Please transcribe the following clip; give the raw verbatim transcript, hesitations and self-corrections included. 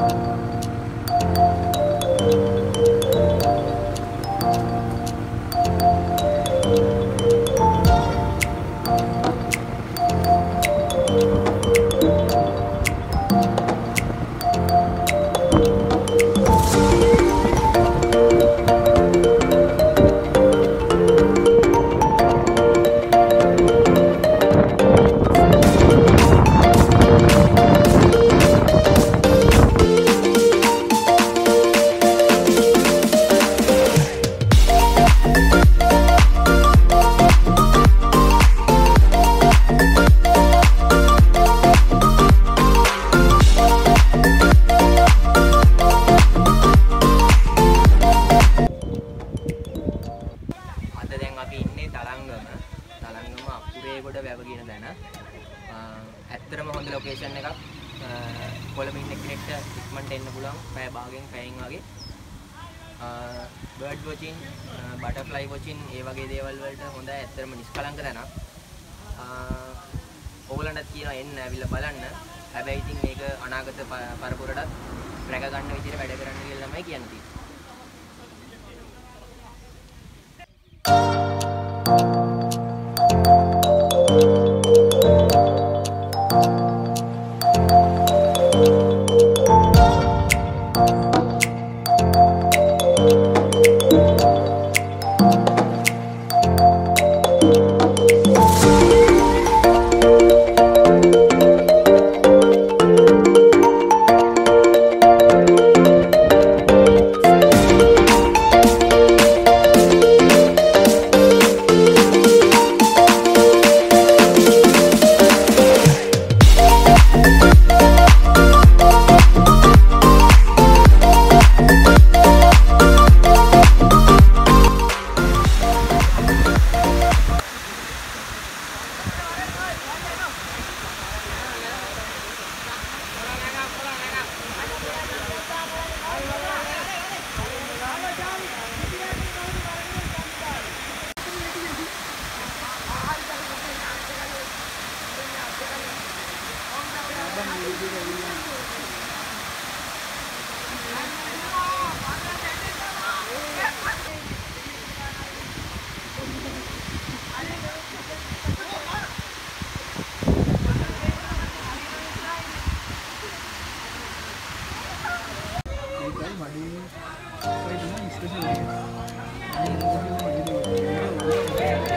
ඇත්තටම හොඳ ලොකේෂන් එකක්. කොළඹ ඉන්න කෙනෙක්ට ඉක්මනට එන්න පුළුවන්. පැය භාගයෙන් පැයෙන් වගේ. බර්ඩ් වොචින්, බටර්ෆ්ලයි වොචින් ඒ වගේ දේවල් වලට හොඳයි. ඇත්තටම නිෂ්කලංක තැනක්. ඕගොල්ලන්ටත් කියනවා එන්න ඇවිල්ලා බලන්න. හැබැයි ඉතින් මේක අනාගත පරපුරටත් රැක ගන්න විදිහට වැඩ කරන්න කියලා තමයි කියන්නේ. Wait,